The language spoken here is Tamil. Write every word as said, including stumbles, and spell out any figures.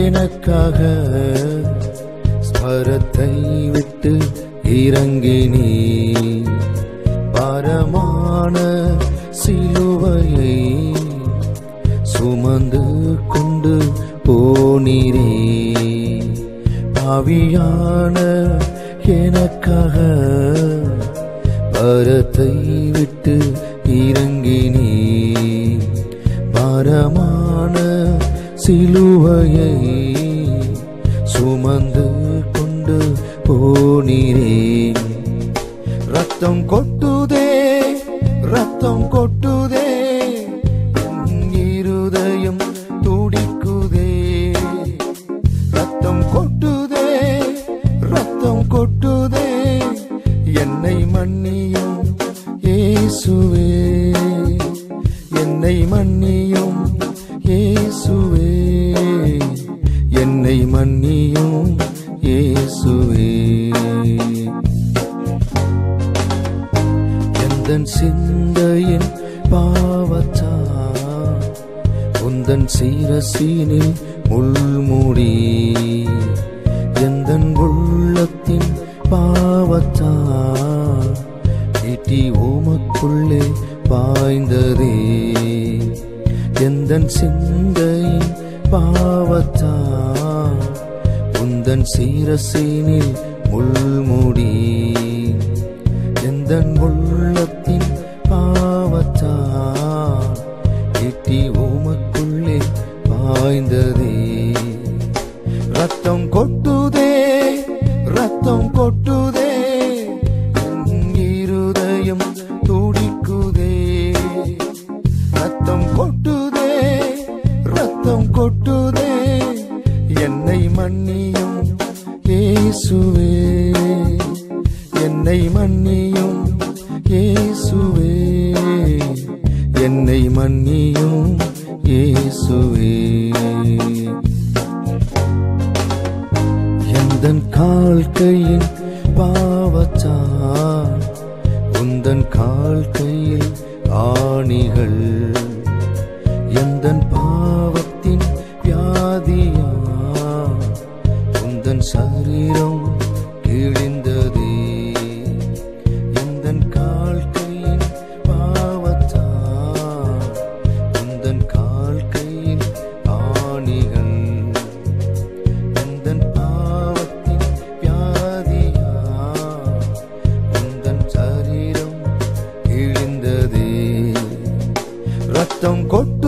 எனக்காக ஸ்மரத்தை விட்டு இறங்கினீ. பாரமான சிலுவையை சுமந்து கொண்டு போனீரே. பாவியான எனக்காக பாரத்தை விட்டு இறங்கினீ. பாரமான சிலுவையை சுமந்து கொண்டு போனீரே. ரத்தம் கொட்டுதே, ரத்தம் கொட்டுதே, இருதயம் துடிக்குதே. ரத்தம் கொட்டுதே, ரத்தம் கொட்டுதே, என்னை மன்னியும் இயேசுவே, என்னை மன்னியும் இயேசுவே, என்னை மன்னியும் இயேசுவே. எந்தன் சிந்தையின் பாவத்தால் உந்தன் சிரசினில் முள்முடி. எந்தன் உள்ளத்தின் பாவத்தால் ஈட்டி உமக்குள்ளே பாய்ந்ததே. எந்தன் சிந்தையின் பாவத்தால் உந்தன் சிரசினில் முள்முடி. எந்தன் உள்ளத்தின் பாவத்தால் ஈட்டி உமக்குள்ளே பாய்ந்ததே. ரத்தம் கொட்டுதே, ரத்தம் கொட்டுதே, இருதயம் துடிக்குதே. ரத்தம் கொட்டுதே, ரத்தம் கொட்டுதே, என்னை மன்னியும் இயேசுவே, என்னை மன்னியும் இயேசுவே, என்னை மன்னியும் இயேசுவே. எந்தன் கால் கையின் பாவத்தால் உந்தன் கால் கையில் ஆணிகள். எந்தன் பாவத்தின் வியாதியால் உந்தன் சரீரம் கிழிந்ததே. எந்தன் கால் கையின் பாவத்தால் உந்தன் கால் கையில் ஆணிகள். எந்தன் பாவத்தின் வியாதியால் உந்தன் சரீரம் கிழிந்ததே. ரத்தம் கொட்டு